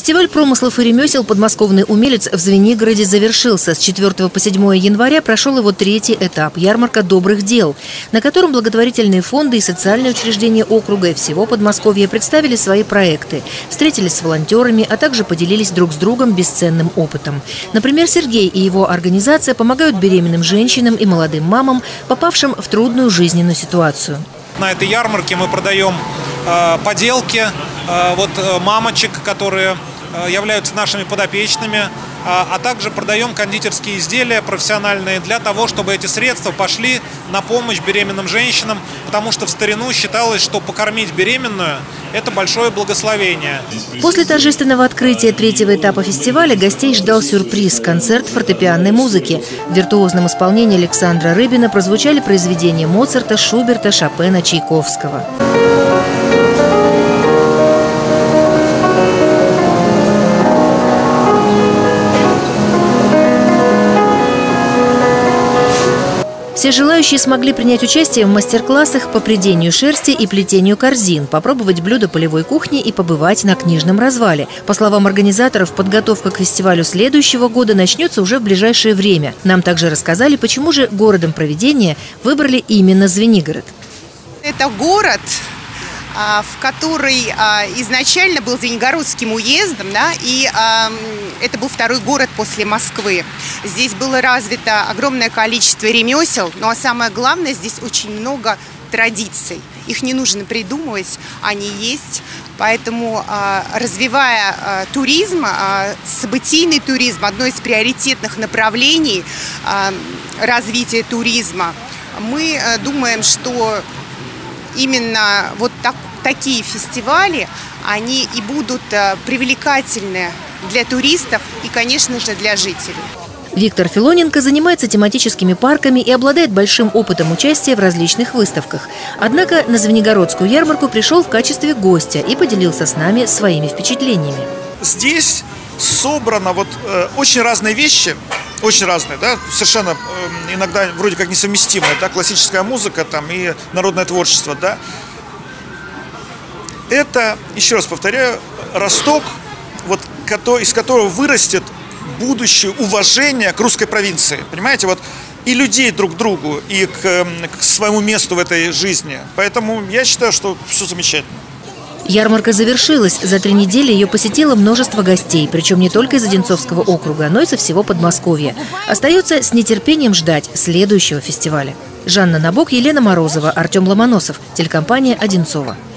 Фестиваль промыслов и ремесел «Подмосковный умелец» в Звенигороде завершился. С 4 по 7 января прошел его третий этап – ярмарка добрых дел, на котором благотворительные фонды и социальные учреждения округа и всего Подмосковья представили свои проекты, встретились с волонтерами, а также поделились друг с другом бесценным опытом. Например, Сергей и его организация помогают беременным женщинам и молодым мамам, попавшим в трудную жизненную ситуацию. На этой ярмарке мы продаем поделки мамочек, которые являются нашими подопечными, а также продаем кондитерские изделия профессиональные для того, чтобы эти средства пошли на помощь беременным женщинам, потому что в старину считалось, что покормить беременную – это большое благословение. После торжественного открытия третьего этапа фестиваля гостей ждал сюрприз – концерт фортепианной музыки. В виртуозном исполнении Александра Рыбина прозвучали произведения Моцарта, Шуберта, Шопена, Чайковского. Все желающие смогли принять участие в мастер-классах по прядению шерсти и плетению корзин, попробовать блюда полевой кухни и побывать на книжном развале. По словам организаторов, подготовка к фестивалю следующего года начнется уже в ближайшее время. Нам также рассказали, почему же городом проведения выбрали именно Звенигород. Это город, в который изначально был Звенигородским уездом, да, и это был второй город после Москвы. Здесь было развито огромное количество ремесел, ну а самое главное, здесь очень много традиций. Их не нужно придумывать, они есть. Поэтому, развивая туризм, событийный туризм, одно из приоритетных направлений развития туризма, мы думаем, что именно вот такие фестивали, они и будут привлекательны для туристов и, конечно же, для жителей. Виктор Филоненко занимается тематическими парками и обладает большим опытом участия в различных выставках. Однако на Звенигородскую ярмарку пришел в качестве гостя и поделился с нами своими впечатлениями. Здесь собрано очень разные вещи, очень разные, да, совершенно иногда вроде как несовместимые, да, классическая музыка там и народное творчество, да. Это, еще раз повторяю, росток, из которого вырастет будущее уважение к русской провинции, понимаете, и людей друг к другу, и к своему месту в этой жизни. Поэтому я считаю, что все замечательно. Ярмарка завершилась. За 3 недели ее посетило множество гостей, причем не только из Одинцовского округа, но и со всего Подмосковья. Остается с нетерпением ждать следующего фестиваля. Жанна Набок, Елена Морозова, Артем Ломоносов, телекомпания «Одинцово».